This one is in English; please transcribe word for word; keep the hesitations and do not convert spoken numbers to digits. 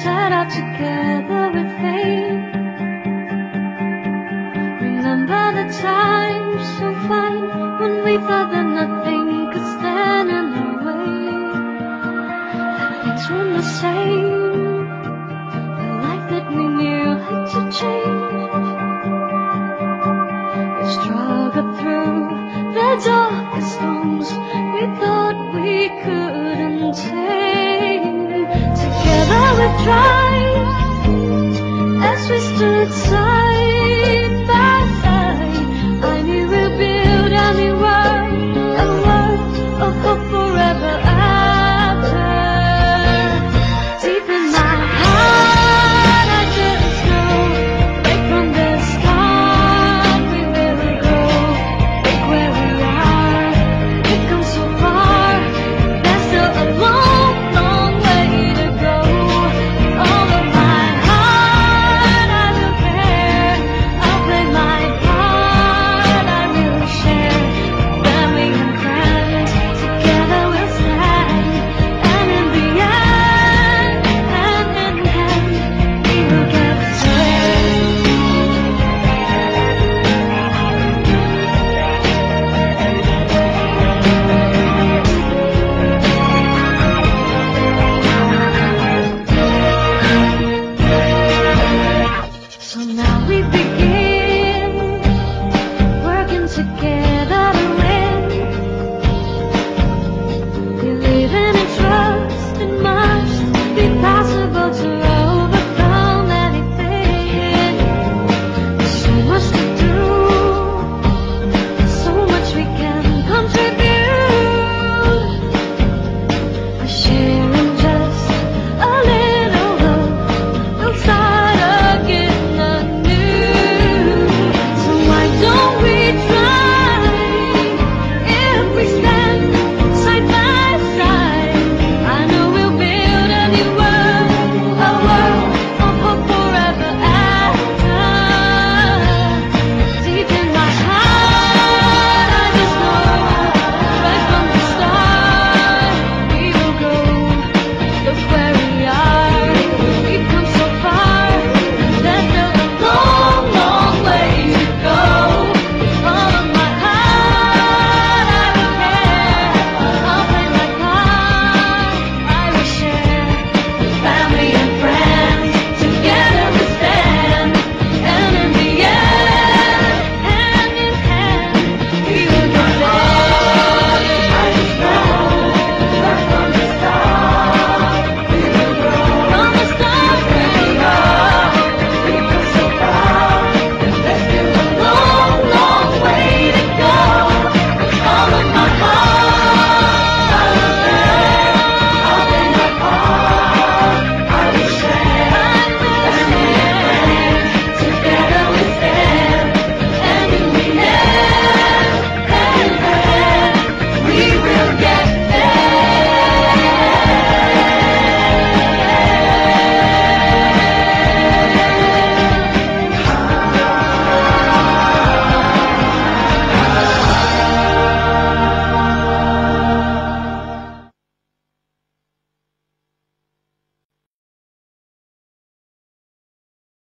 set out together with faith. Remember the times so fine when we thought that nothing could stand in our way. That things weren't the same. The life that we knew had to change. We struggled through the darkest storms we thought we couldn't tame. Together we tried as we stood side